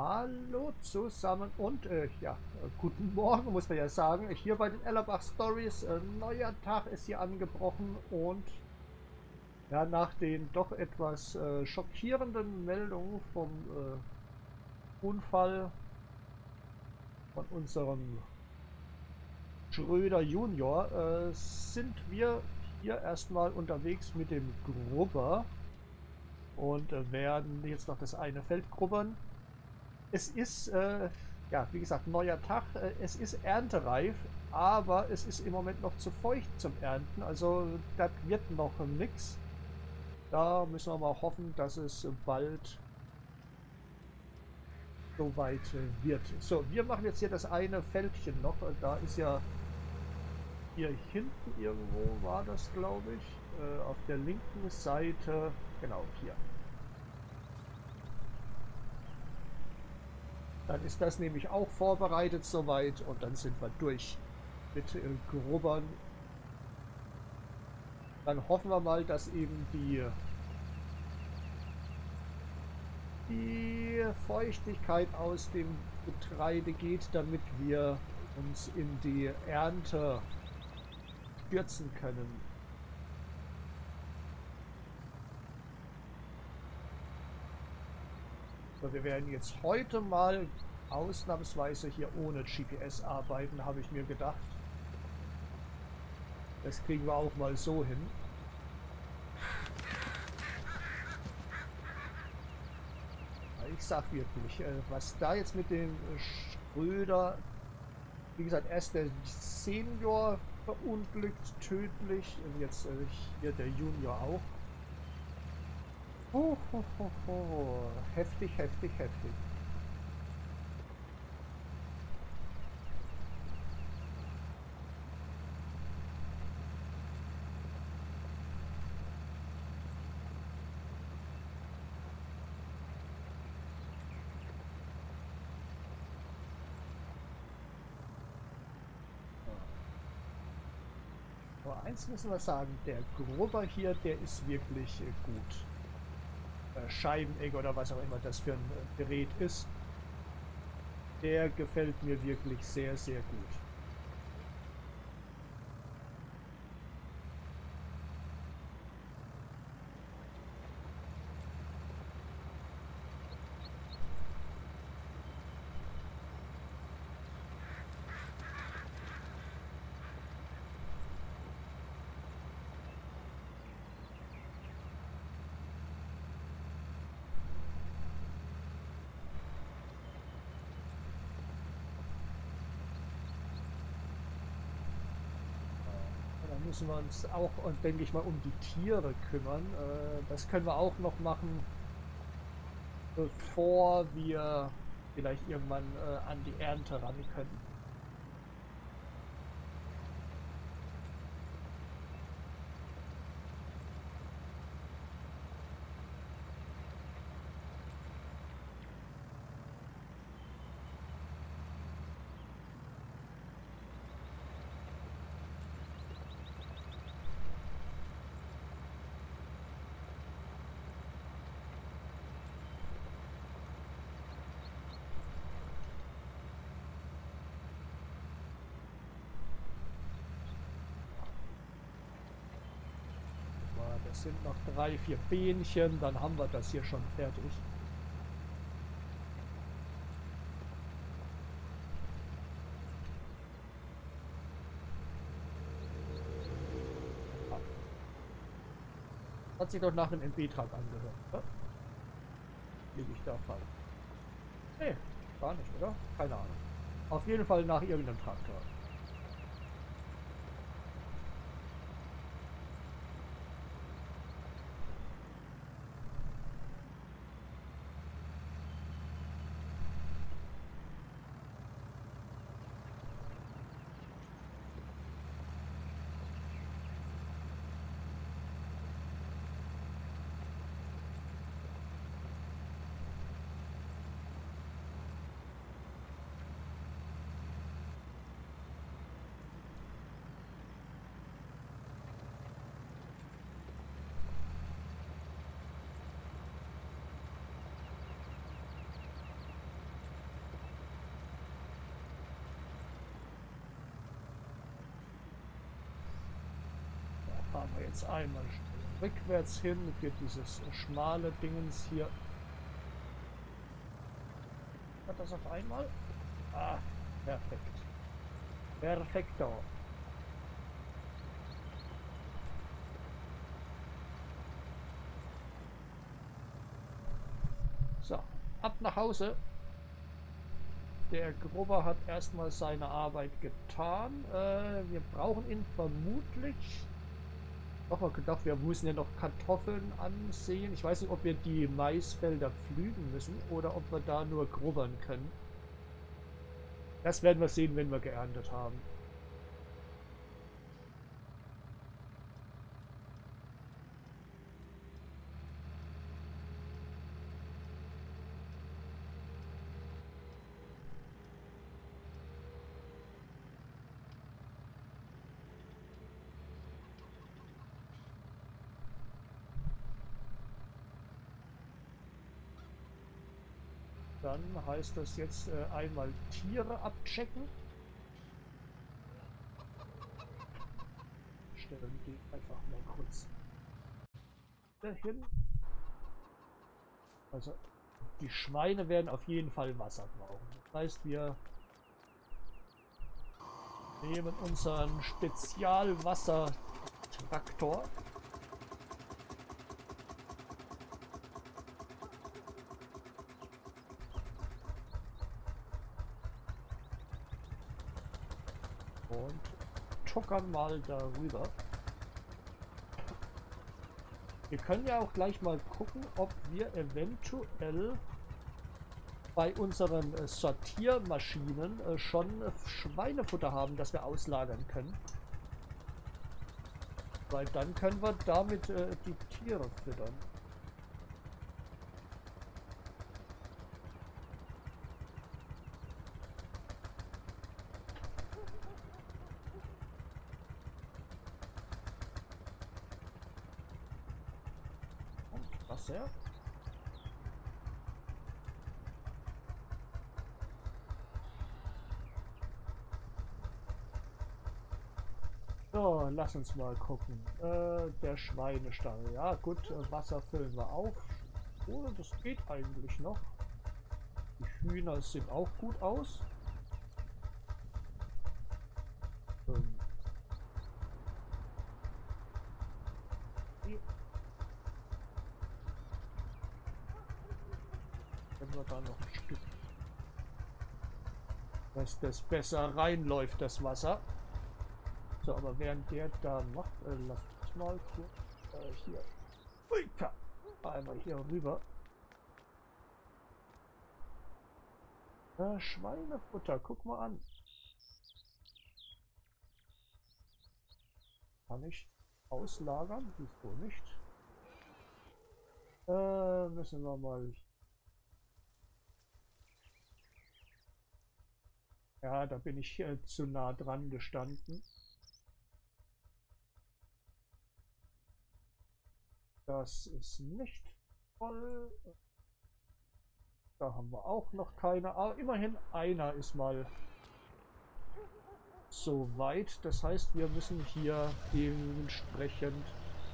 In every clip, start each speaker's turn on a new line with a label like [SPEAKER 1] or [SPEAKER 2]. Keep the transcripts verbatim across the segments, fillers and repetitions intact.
[SPEAKER 1] Hallo zusammen und äh, ja, äh, guten Morgen, muss man ja sagen. Hier bei den Ellerbach Stories. Äh, neuer Tag ist hier angebrochen und ja, nach den doch etwas äh, schockierenden Meldungen vom äh, Unfall von unserem Schröder Junior äh, sind wir hier erstmal unterwegs mit dem Grubber und äh, werden jetzt noch das eine Feld grubbern. Es ist, äh, ja, wie gesagt, neuer Tag. Äh, Es ist erntereif, aber es ist im Moment noch zu feucht zum Ernten. Also das wird noch nix. Da müssen wir mal hoffen, dass es bald soweit äh, wird. So, wir machen jetzt hier das eine Feldchen noch. Äh, Da ist ja hier hinten irgendwo, war das, glaube ich, äh, auf der linken Seite. Genau, hier. Dann ist das nämlich auch vorbereitet soweit und dann sind wir durch mit äh, Grubbern. Dann hoffen wir mal, dass eben die, die Feuchtigkeit aus dem Getreide geht, damit wir uns in die Ernte stürzen können. So, wir werden jetzt heute mal ausnahmsweise hier ohne G P S arbeiten, habe ich mir gedacht. Das kriegen wir auch mal so hin. Ich sag wirklich, äh, was da jetzt mit dem Schröder, wie gesagt, erst der Senior verunglückt, tödlich, und jetzt äh, hier der Junior auch. Ho, ho, ho, ho. Heftig, heftig, heftig. Aber eins müssen wir sagen, der Grubber hier, der ist wirklich äh, gut. Äh, Scheibenegg oder was auch immer das für ein äh, Gerät ist. Der gefällt mir wirklich sehr, sehr gut. Da müssen wir uns auch, und denke ich mal, um die Tiere kümmern. Äh, das können wir auch noch machen, bevor wir vielleicht irgendwann äh, an die Ernte ran können. Das sind noch drei, vier Bähnchen, dann haben wir das hier schon fertig. Hat sich doch nach einem M B-Trag angehört, oder? Liege ich da falsch? Nee, gar nicht, oder? Keine Ahnung. Auf jeden Fall nach irgendeinem Traktor. Jetzt einmal rückwärts hin für dieses schmale Dingens hier. Hat das auf einmal? Ah, perfekt. Perfekto. So, ab nach Hause. Der Grubber hat erstmal seine Arbeit getan. Äh, wir brauchen ihn vermutlich. Doch, mal gedacht, wir müssen ja noch Kartoffeln ansehen. Ich weiß nicht, ob wir die Maisfelder pflügen müssen oder ob wir da nur grubbern können. Das werden wir sehen, wenn wir geerntet haben. Dann heißt das jetzt äh, einmal Tiere abchecken. Stellen die einfach mal kurz dahin. Also die Schweine werden auf jeden Fall Wasser brauchen. Das heißt, wir nehmen unseren Spezialwassertraktor. Und tuckern mal darüber. Wir können ja auch gleich mal gucken, ob wir eventuell bei unseren äh, Sortiermaschinen äh, schon äh, Schweinefutter haben, das wir auslagern können. Weil dann können wir damit äh, die Tiere füttern. Wasser. So, lass uns mal gucken. Äh, der Schweinestall. Ja gut, äh, Wasser füllen wir auf. Oh, das geht eigentlich noch. Die Hühner sehen auch gut aus. Ähm. Wenn wir da noch ein Stück, dass das besser reinläuft, das Wasser. So, aber während der da macht, äh, lass uns mal kurz äh, hier. Ui, einmal hier rüber. Äh, Schweinefutter, guck mal an. Kann ich auslagern? Wieso nicht? Äh, müssen wir mal. Ja, da bin ich äh, zu nah dran gestanden. Das ist nicht voll. Da haben wir auch noch keine. Aber immerhin einer ist mal so weit. Das heißt, wir müssen hier dementsprechend.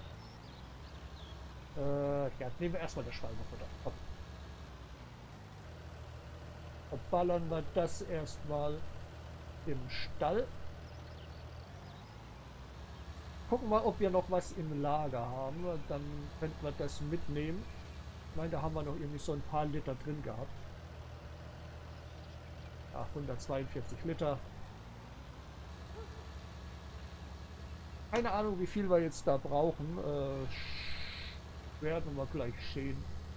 [SPEAKER 1] Äh, ja, nehmen wir erstmal das Schweinefutter. Komm. Verballern wir das erstmal im Stall. Gucken wir, ob wir noch was im Lager haben. Dann könnten wir das mitnehmen. Ich meine, da haben wir noch irgendwie so ein paar Liter drin gehabt. Ja, hundertzweiundvierzig Liter. Keine Ahnung, wie viel wir jetzt da brauchen. Äh, werden wir gleich sehen.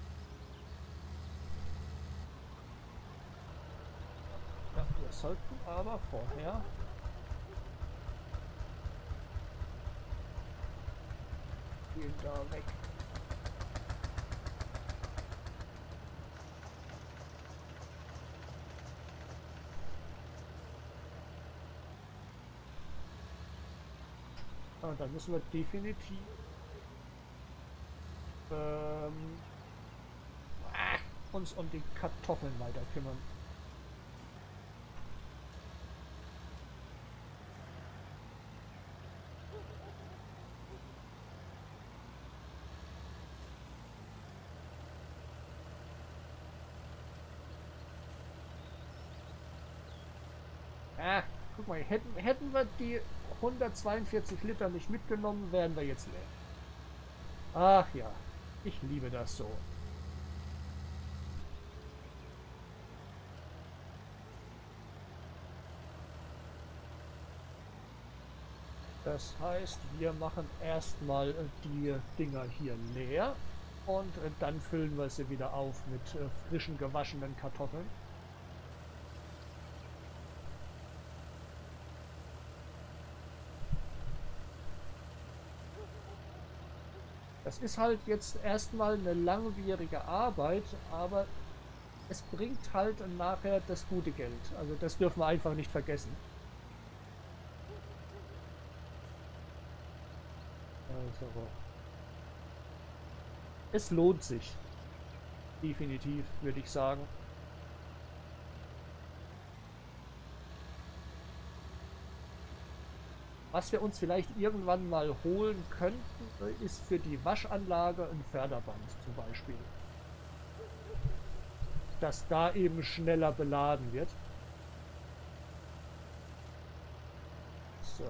[SPEAKER 1] Ja, wir sollten aber vorher gehen da weg. Ah, da müssen wir definitiv ähm, uns um die Kartoffeln weiter kümmern. Ah, guck mal, hätten, hätten wir die hundertzweiundvierzig Liter nicht mitgenommen, wären wir jetzt leer. Ach ja, ich liebe das so. Das heißt, wir machen erstmal die Dinger hier leer und dann füllen wir sie wieder auf mit frischen gewaschenen Kartoffeln. Das ist halt jetzt erstmal eine langwierige Arbeit, aber es bringt halt nachher das gute Geld. Also das dürfen wir einfach nicht vergessen. Also, es lohnt sich. Definitiv, würde ich sagen. Was wir uns vielleicht irgendwann mal holen könnten, ist für die Waschanlage ein Förderband zum Beispiel. Dass da eben schneller beladen wird. So.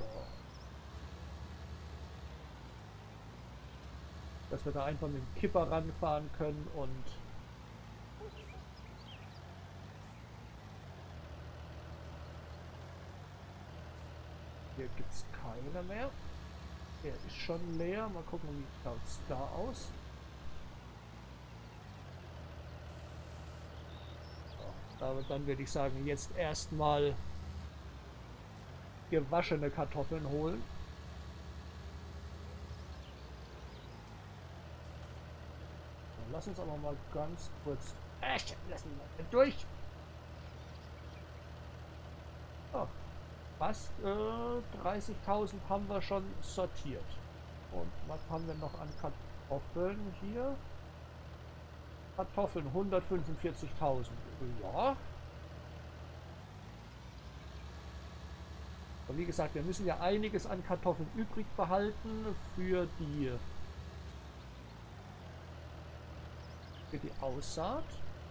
[SPEAKER 1] Dass wir da einfach mit dem Kipper ranfahren können und hier gibt es keine mehr. Der ist schon leer. Mal gucken, wie schaut es da aus. So, aber dann würde ich sagen, jetzt erstmal gewaschene Kartoffeln holen. Lass uns aber mal ganz kurz. Äh, lassen wir durch. Oh, fast äh, dreißigtausend haben wir schon sortiert. Und was haben wir noch an Kartoffeln hier? Kartoffeln hundertfünfundvierzigtausend. Ja. Und wie gesagt, wir müssen ja einiges an Kartoffeln übrig behalten für die für die Aussaat.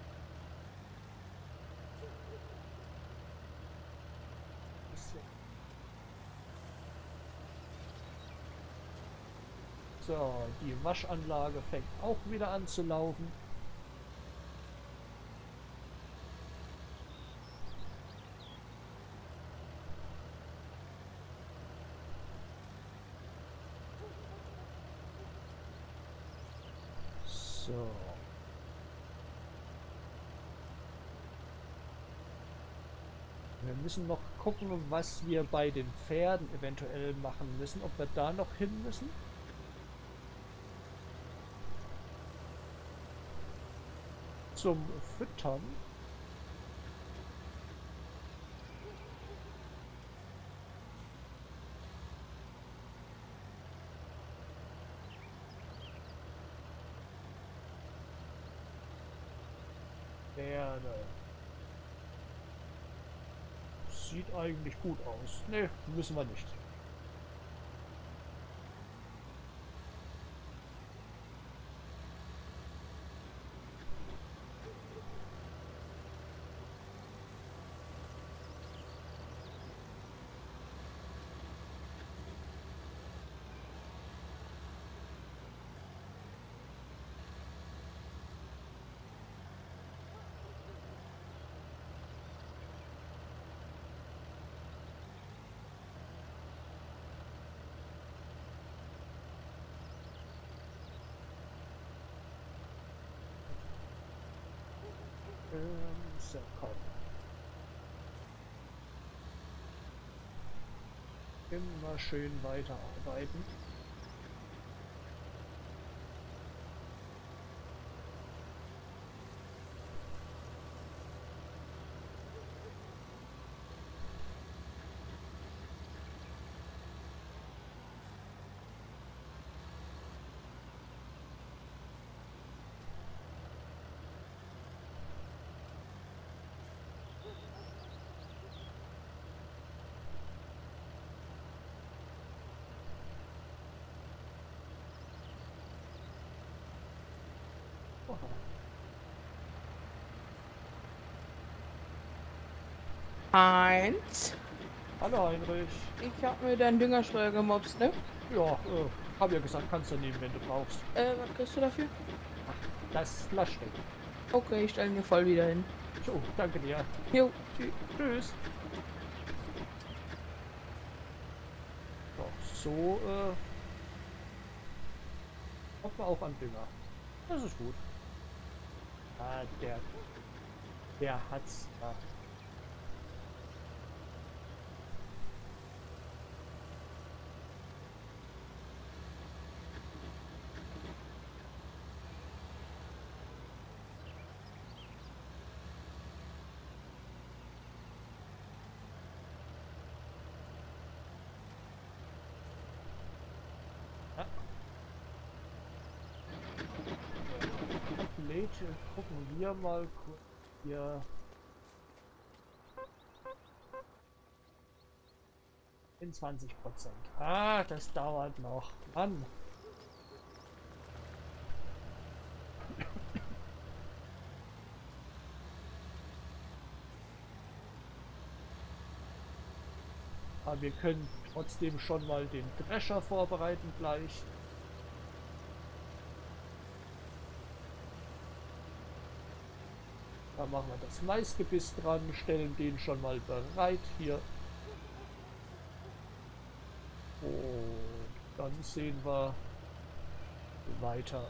[SPEAKER 1] So, die Waschanlage fängt auch wieder an zu laufen. So. Wir müssen noch gucken, was wir bei den Pferden eventuell machen müssen. Ob wir da noch hin müssen. Zum Füttern. Pferde. Sieht eigentlich gut aus. Ne, müssen wir nicht. So, komm. Immer schön weiterarbeiten.
[SPEAKER 2] Eins,
[SPEAKER 1] Hallo Heinrich.
[SPEAKER 2] Ich hab mir deinen Düngersteuer gemobst, ne?
[SPEAKER 1] Ja, äh, hab ja gesagt, kannst du nehmen, wenn du brauchst.
[SPEAKER 2] Äh, was kriegst du dafür?
[SPEAKER 1] Das Laststück.
[SPEAKER 2] Okay, ich stelle mir voll wieder hin.
[SPEAKER 1] So, danke dir.
[SPEAKER 2] Jo.
[SPEAKER 1] Tschü- Tschüss. So, so äh, kommt man auch an Dünger. Das ist gut. Ah, der, der hat's. Ja. Ja. Lädt, gucken wir mal kurz hier. In zwanzig Prozent. Ah, das dauert noch. Mann. Aber wir können trotzdem schon mal den Drescher vorbereiten gleich. Da machen wir das Maisgebiss dran, stellen den schon mal bereit hier. Und dann sehen wir weiter.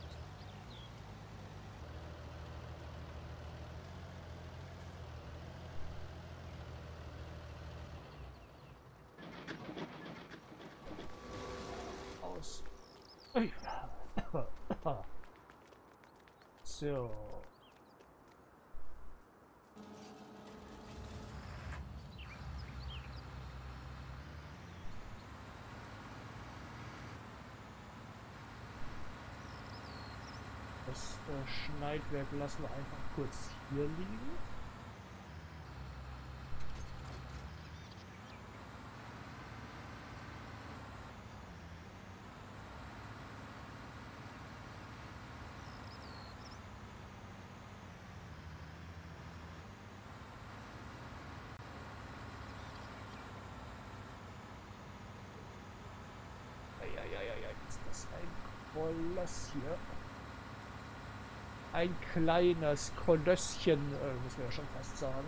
[SPEAKER 1] Aus. So. Das äh, Schneidwerk lassen wir einfach kurz hier liegen. Eieieiei, ist das ein Koloss hier. Ein kleines Kolosschen, äh, muss man ja schon fast sagen.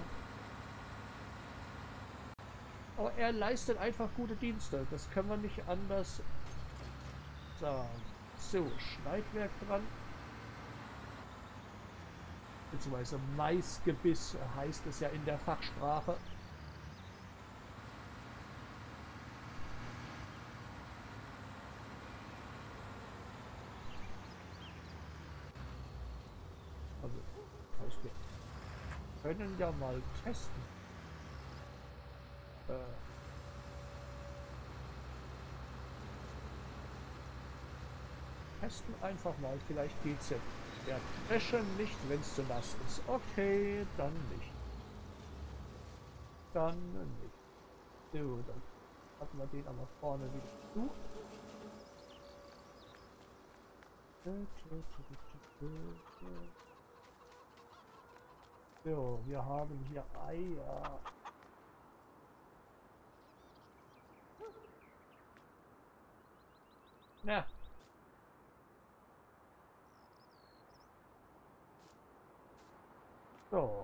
[SPEAKER 1] Aber er leistet einfach gute Dienste. Das können wir nicht anders sagen. So, Schneidwerk dran. Beziehungsweise Maisgebiss heißt es ja in der Fachsprache. Also, das heißt, wir können ja mal testen. Äh, testen einfach mal, vielleicht geht's ja. Ja, Dresche nicht, wenn es zu nass ist. Okay, dann nicht. Dann nicht. So, dann hatten wir den aber vorne wieder zu. So, wir haben hier Eier. Na. So.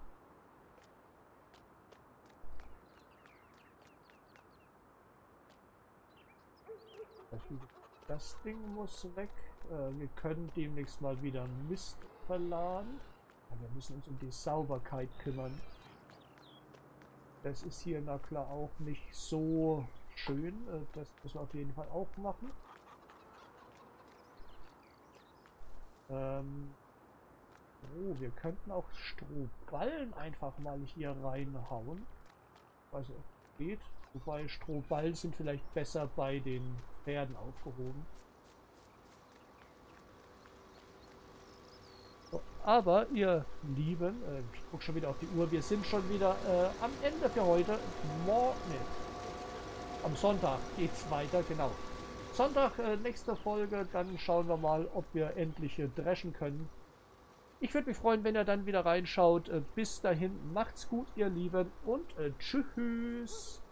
[SPEAKER 1] Das Ding muss weg. Äh, wir können demnächst mal wieder Mist verladen. Aber wir müssen uns um die Sauberkeit kümmern. Das ist hier na klar auch nicht so schön. Äh, das müssen wir auf jeden Fall auch machen. Ähm oh, wir könnten auch Strohballen einfach mal hier reinhauen. Also geht. Wobei Strohballen sind vielleicht besser bei den Pferden aufgehoben. So, aber ihr Lieben, äh, ich gucke schon wieder auf die Uhr, wir sind schon wieder äh, am Ende für heute. Morgen, nee, am Sonntag geht es weiter, genau. Sonntag, äh, nächste Folge, dann schauen wir mal, ob wir endlich äh, dreschen können. Ich würde mich freuen, wenn ihr dann wieder reinschaut. Äh, bis dahin, macht's gut, ihr Lieben, und äh, tschüss.